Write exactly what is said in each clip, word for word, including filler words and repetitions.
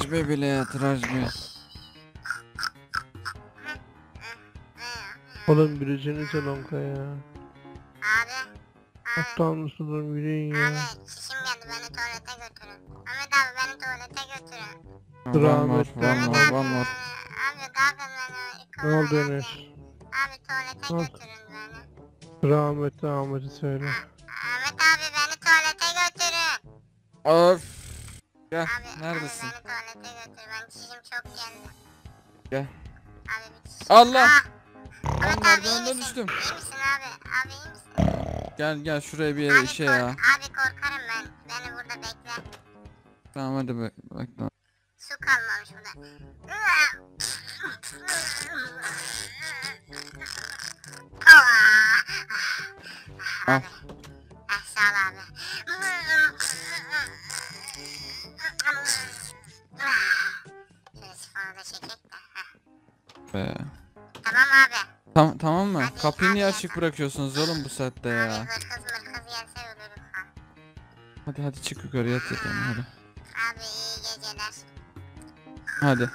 Rajbe bile yat Rajbe. Oğlum birisini lonka ya. Abi. Abi. Aptal mısın oğlum, yürüyün ya. Abi çişim geldi, beni tuvalete götürün. Ahmet abi beni tuvalete götürün. One more, Rahmetli. one more, Ahmet abi. one more. Abi kalkın beni. Ne oldu kovalın Enes? abi. Abi tuvalete Ne oldu? götürün beni. Rahmetli Ahmet'i söyle. Ahmet abi beni tuvalete götürün. Of. Gel, Abi, neredesin? abi beni tuvalete götür. Ben çişim çok geldi. Gel. Abi bir çişim. Allah! Ah! Ben Ahmet abi iyi merdivenden misin? düştüm. İyi misin abi? Abi iyi misin? Gel gel şuraya bir yere Abi, işe kork- ya. abi korkarım ben. Beni burada bekle. Tamam hadi bak. Bak. Su kalmamış burada. Al. Abi. Ah, sağ ol abi. Şöyle sifonu da çekek de. Heh. Be. Tamam abi. Tamam tamam mı? Hadi, Kapıyı niye hadi açık yapalım. bırakıyorsunuz oğlum bu saatte ya? Abi hırkız mırkız gelse ölürüm ha. Hadi hadi çık yukarı yat yatalım hadi. Abi iyi geceler. Hadi.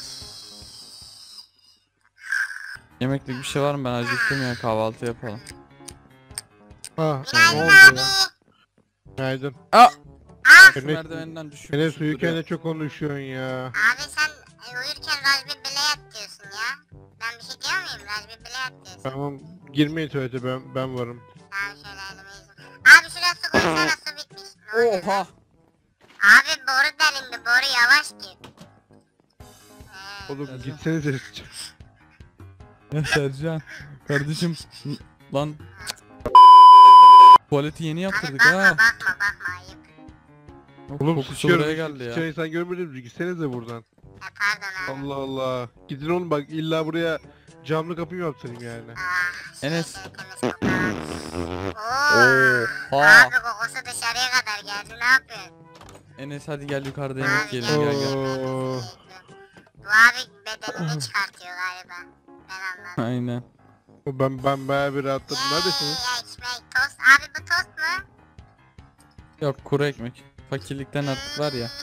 Yemeklik bir şey var mı? Ben acıktım ya, kahvaltı yapalım. Ah, ne Günaydın oldu abi. ya? Günaydın. Aa! Ah! Şu Enes- merdivenden düşüp Enes düşüp uyurken duruyor. de çok konuşuyorsun ya. Abi sen e, uyurken Rajbi Bilayat diyorsun ya. Ben bir şey diyor muyum? Rajbi Bilayat diyorsun. Tamam, girmeyin tuvalete, ben ben varım. Tamam şöyle elimi yüzüm. Abi şuraya su koysana, su bitmiş. Ne oluyor lan? Oha! Abi boru delindi, boru yavaş gir. Ee, Oğlum Sercan. gitsenize. Ya Sercan. Kardeşim. Lan. Tuvaleti yeni abi yaptırdık bakma ha. bakma bakma ayıp. Oğlum Kokusu sıçıyorum. buraya geldi ya. Sıçan insan görmediniz mi? Gitsenize buradan. E, pardon abi. Allah Allah. Gidin oğlum, bak illa buraya camlı kapı mı yaptırayım yani? Ah, şey Enes. şöyle temiz kokar. Oo. Oha! Abi kokusu dışarıya kadar geldi, ne yapıyorsun? Enes hadi gel yukarıda yemek Abi yiyelim gel gel. Oo. Bu abi bedenini çıkartıyor galiba. Ben anladım. Aynen. O Ben ben bayağı bir rahatladım. Neredesiniz? Yey, ekmek, tost. Abi bu tost mu? Yok, kuru ekmek. Fakirlikten artık var ya.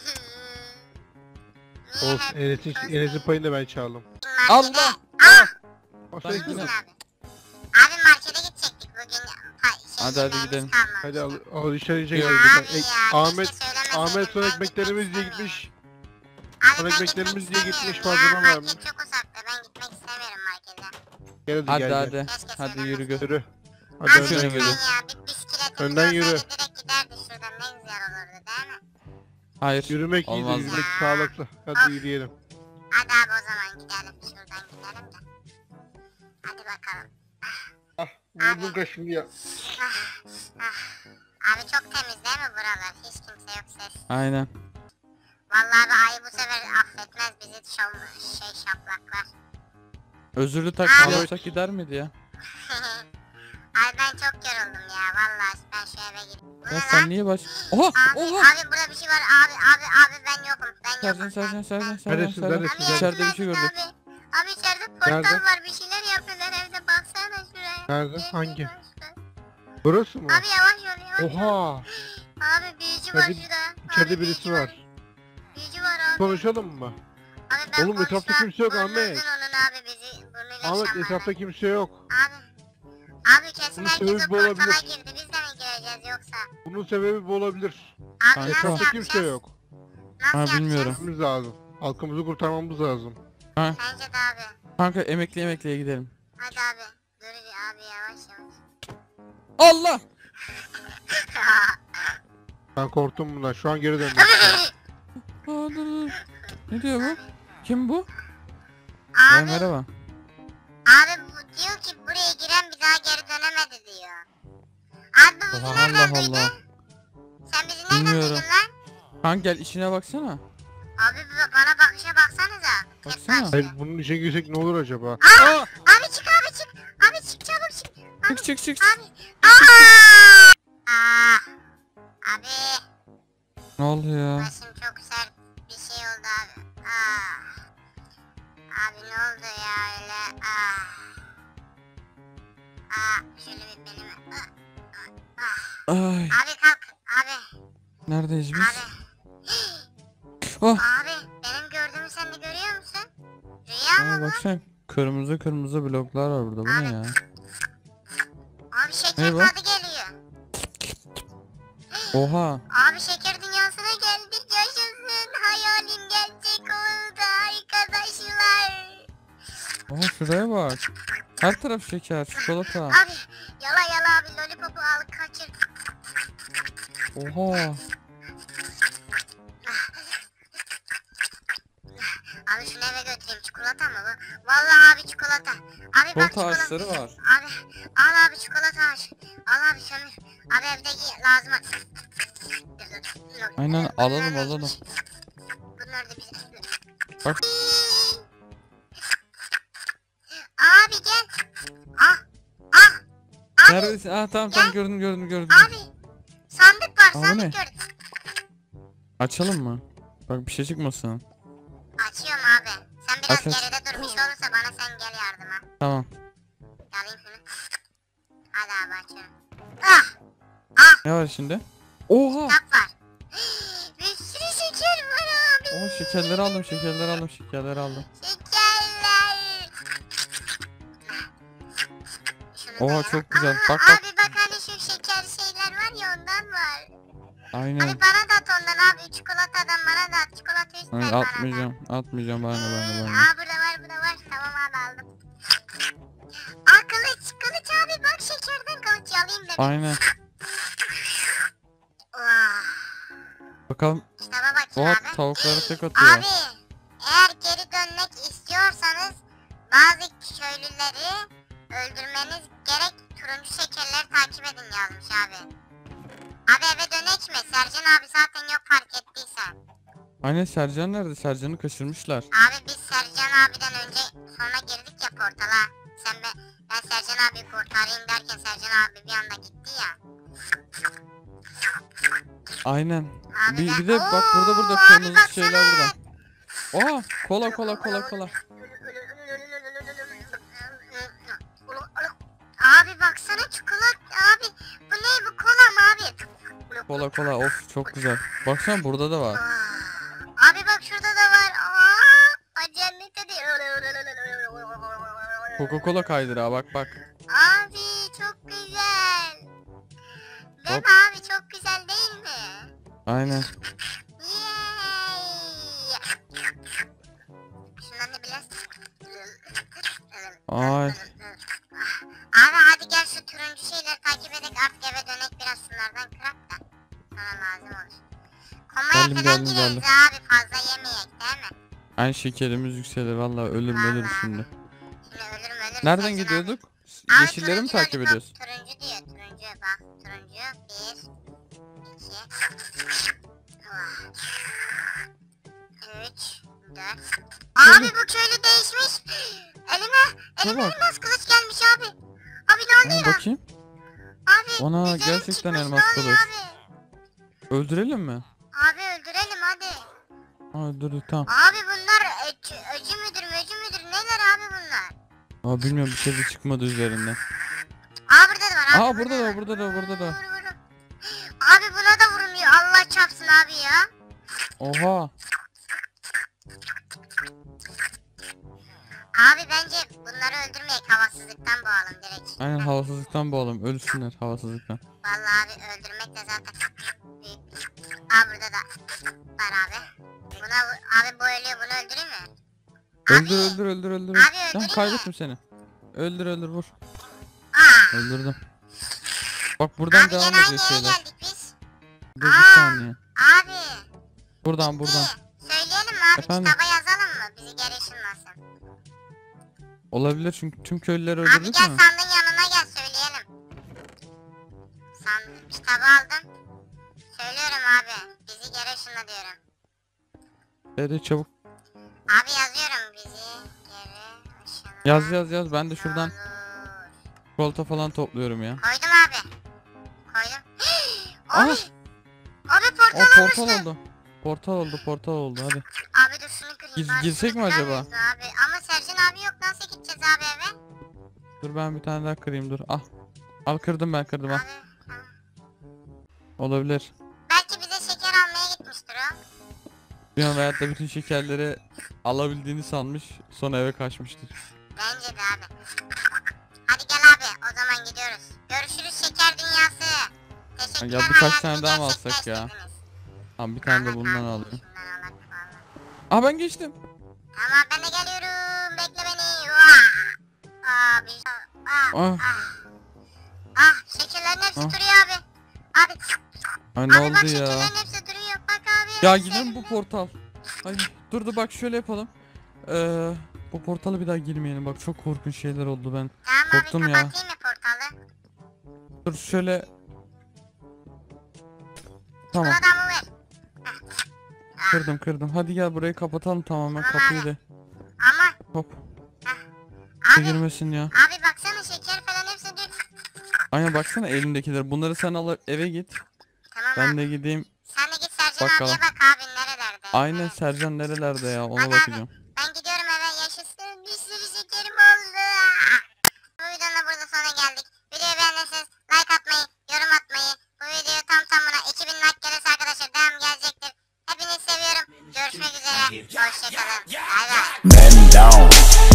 Niye Olsun, hep Enes'in tost Enes'in payını ben çaldım. markete- Allah! Ah! Aşağı Ben İyi misin yine- gidin. abi? Abi markete gidecektik bugün. Ha, şey, Hadi, hadi yemeğimiz gidelim. kalmamıştı. Hadi al, al içeri içeri Ya gidelim. Abi Ek- ya, Ahmet keşke söylemeseydin, Ahmet son ben ekmeklerimiz gitmek diye istemiyorum. gitmiş. Abi son ben ekmeklerimiz gitmek diye gitmiş, istemiyorum ya, fazladan vermiş. market çok uzakta, ben gitmek istemiyorum markete. Gel hadi, Hadi gel, gel. hadi. Keşke Hadi yürü söylemeseydin. gö. Yürü. Hadi Abi Şöyle önden lütfen yürü. yürü. ya, bir bisikletimiz Önden olsaydı yürü. direkt giderdik şuradan, ne güzel olurdu değil mi? Hayır. Yürümek iyidir, Olmaz. yürümek Ya. sağlıklı. Hadi yürüyelim. Hadi abi o zaman gidelim, şuradan gidelim de. Hadi bakalım. Ah, vurdum kaşındı ya. Ah, ah. Abi çok temiz değil mi buralar? Hiç kimse yok, ses. Aynen. Vallahi abi ayı bu sefer affetmez bizi, şov, şey şaplaklar. Özürlü Abi. taksi yapsak gider miydi ya? Ay ben çok yoruldum ya, vallahi ben şu eve gideyim. Bu ne Ya lan? sen niye baş... Oha! Abi, Oha! abi burada bir şey var abi, abi, abi ben yokum, ben Sercan yokum. Sercan ben- Sercan ben- Sercan Neredesin, Sercan. neredesin? Abi İçeride bir yardım şey edin gördük. Abi. Abi içeride portal Nerede? var, bir şeyler yapıyorlar evde, baksana şuraya. Nerede? Gel, Hangi? gel, şuraya. Burası mı? Abi yavaş ol, yavaş ol. Oha! Abi büyücü var Hadi, şurada. İçeride Abi, birisi büyücü var. Büyücü var abi. Konuşalım mı? Abi ben Oğlum, etrafta konuşsam kimse yok burnunu Ahmet. uzun onun abi, bizi burnuyla Ahmet, şamlarlar. etrafta kimse yok. Abi. Abi kesin Bunun herkes o sebebi bu portala olabilir. girdi, biz de mi gireceğiz yoksa? Bunun sebebi bu olabilir. Abi Kanka. nasıl Etrafta yapacağız? kimse yok. Nasıl Ha, yapacağız? bilmiyorum. Gitmemiz lazım. Halkımızı kurtarmamız lazım. Ha, Bence de abi. kanka emekli emekliye gidelim. Hadi abi. Dur bir abi, yavaş yavaş. Allah! Ben korktum bundan. Şu an geri döndüm. Aa, dur, dur. Ne diyor bu? Kim bu? Ya, Abi, merhaba. abi bu diyor ki buraya giren bir daha geri dönemedi diyor. Abi bu bizi Allah nereden Allah duydu? Allah. Sen bizi nereden Bilmiyorum. duydun lan? Kanka gel işine baksana. Abi bu- bana bakışa baksanıza. Kes Baksana. bakışı. Hayır, bunun işe girsek ne olur acaba? Aa! Abi çık abi çık. Abi çık çabuk çık. Abi, Çık çık çık. Abi. Aa! Aa! Abi. Ne oluyor? Başım çok sert bir şey oldu abi. Aa. Abi ne oldu ya öyle? Aa. Aa, şöyle bir belime. Ah, ah, ah. Ay, Abi kalk. Abi. neredeyiz biz? Abi. Oh, Abi benim ama Aa bu? baksana kırmızı kırmızı bloklar var burada. Bu ne ya? Abi şeker Ne bu? tadı geliyor. Oha. Abi şeker dünyasına geldik, yaşasın. Hayalim gerçek oldu arkadaşlar. Oha şuraya bak. Her taraf şeker, çikolata. Abi yala yala abi, lollipopu al kaçır. Oha. Abi şunu eve götüreyim, çikolata mı bu? Vallahi abi çikolata. Abi bak Çikolata çikolata. ağaçları var. Abi al abi çikolata ağaç. Al abi sömür. Abi evde giy- lazım. Aynen, Bunlar alalım, neymiş? alalım. Bunlar da bize. Bak. Abi gel. Ah. Ah. Abi. Neredesin? Ah tamam tamam, gördüm gördüm gördüm. Abi. Sandık var, Aa, bu sandık ne? gördüm. Açalım mı? Bak bir şey çıkmasın. Açıyorum abi. Sen biraz Aç, aç. geride dur, bir şey olursa bana sen gel yardıma. Tamam. Alayım şunu. Hadi abi açıyorum. Ah. Ne var şimdi? Oha. Kitap var. Bir sürü şeker var abi. Oha şekerleri aldım, şekerleri aldım, şekerleri aldım. Şekerler. Şunu da Oha yana- çok güzel. Aa, Bak bak. Abi bak hani şu şeker şeyler var ya, ondan var. Aynen. Abi bana da at ondan abi. Çikolatadan bana da at. Çikolata üst ver Hayır, bana da. atmayacağım. Atmayacağım bana bana Ee, bana. Aa burada var, burada var. Tamam abi aldım. Aa kılıç, kılıç abi bak, şekerden kılıç alayım da. Aynen. Oh. Bakalım. Kitaba bakayım Oha abi. tavukları tek atıyor. Abi eğer geri dönmek istiyorsanız bazı köylüleri öldürmeniz gerek. Turuncu şekerleri takip edin yazmış abi. Abi eve dönek mi? Sercan abi zaten yok, fark ettiysen. Aynen, Sercan nerede? Sercan'ı kaçırmışlar. Abi biz Sercan abiden önce sonra girdik ya portala. Sen be, ben Sercan abi kurtarayım derken Sercan abi bir anda gitti ya. Aynen. Abi Bir, ben- bir de bak burada burada Oo, kırmızı abi baksana. şeyler burada. Oha kola kola kola kola. Abi baksana çikolata abi. Bu ne, bu kola mı abi? Kola kola of çok güzel. Baksana burada da var. Aa, abi bak şurada da var. Aa, cennete de. Coca Cola kaydırağı bak bak. Abi çok güzel. Değil Hop. mi abi, çok güzel değil mi? Aynen. Yay. Şundan da biraz. Ay. Abi hadi gel şu turuncu şeyleri takip edek, artık eve dönek, biraz şunlardan kırak da sana lazım olur. Komaya Geldim, falan geldim, gireriz geldim. abi, fazla yemeyek değil mi? Aynı şekerimiz yükselir vallahi, ölür mü ölür Vallahi. şimdi. Şimdi ölürüm ölürüm. Nereden Sercan abi. gidiyorduk? Abi Yeşilleri mi turuncu takip lollipop, ediyoruz? Turuncu diyor, turuncu bak, turuncu bir, iki, üç, dört. Abi bu köylü değişmiş. Elime, elime bak. elmas kılıç gelmiş abi. Abi ne Aa, oluyor? bakayım. Abi Ana, üzerim gerçekten çıkmış, elmas ne oluyor kılıç. Abi? Öldürelim mi? abi öldürelim hadi. Aa dur dur, tamam. Abi bunlar öcü, öcü müdür möcü müdür neler abi bunlar? Aa bilmiyorum, bir şey de çıkmadı üzerinden. Aa burada da var abi. Aa burada da burada da burada da. Vur, vur, vur. Abi buna da vurmuyor, Allah çarpsın abi ya. Oha. Abi bence bunları öldürmeyek, havasızlıktan boğalım direkt. Aynen, havasızlıktan boğalım, ölsünler havasızlıktan. Vallahi abi öldürmek de zaten büyük. Aa burada da var abi. Buna vur- abi bu ölüyor, bunu öldürür mü? Öldür öldür öldür öldür. Abi Ya öldüreyim mi? kaybettim seni. Öldür öldür vur. Aa. Öldürdüm. Bak buradan Abi devam gene aynı ediyor yere şeyler. geldik biz. Dur bir Aa. saniye. Abi. Buradan buradan. bitti. Söyleyelim mi abi, Efendim? kitaba yazalım mı? Bizi geri ışınlasın. Olabilir çünkü tüm köylüleri Abi öldürdük gel mü? sandığın yanına gel, söyleyelim. Sandık, kitabı aldım. Söylüyorum abi, bizi geri ışınla diyorum. Hadi çabuk. Abi yazıyorum, bizi geri ışınla. Yaz yaz yaz, ben de şuradan olur. çikolata falan topluyorum ya. Koydum abi. Koydum. Aa! abi. Abi O portal portal olmuştu. oldu. Portal oldu portal oldu hadi. Abi dur şunu kırayım. Gir- bari, girsek şunu mi acaba? kıramıyoruz Abi. Ama Sercan abi yok, nasıl gideceğiz abi eve? Dur ben bir tane daha kırayım, dur al. Al kırdım, ben kırdım al. Abi tamam. Olabilir. Belki bize şeker almaya gitmiştir o. Bilmiyorum, veyahut da bütün şekerleri alabildiğini sanmış. Sonra eve kaçmıştır. Bence de abi. Hadi gel abi o zaman gidiyoruz. Görüşürüz şeker dünyası. Teşekkürler. Ya birkaç hayatımı tane daha mı alsak ya? gerçekleştirdiniz. Tamam bir tane de Ahmet bundan abi, alayım. şundan alak vallahi. Aa ben geçtim. Tamam ben de geliyorum. Bekle beni. Vah. Abi. Ah. Ah. Ah. Ah şekerlerin hepsi Ah. duruyor abi. Abi. Ay ne Abi bak oldu ya? şekerlerin hepsi duruyor. Bak abi. Ya hepsi gidelim bu elimde. portal. Ay dur dur bak şöyle yapalım. Ee, bu portala bir daha girmeyelim. Bak çok korkunç şeyler oldu ben. Tamam abi korktum ya. kapatayım mı portalı? Dur şöyle. Tamam Adamı ver. kırdım kırdım. Hadi gel burayı kapatalım tamamen Tamam kapıyı abi. da. Ama Hop. abi. Girmesin ya. Abi baksana şeker falan hepsi duruyor. Aynen baksana elindekiler. Bunları sen al eve git. Tamam Ben abi. de gideyim. Sen de git Sercan Bakalım. abiye bak abi nerelerde. Aynen Evet. Sercan nerelerde ya ona Hadi bakacağım. abi ben gidiyorum eve yaşasın bir sürü şekerim oldu. Bu videonun da burada sonuna geldik. Videoyu beğendiyseniz like atmayı, yorum atmayı. Bu videoyu tam tamına iki bin like gelirse arkadaşlar devam gelecektir. Hepinizi seviyorum. Görüşmek üzere. Hoşçakalın. Bay bay. Man down.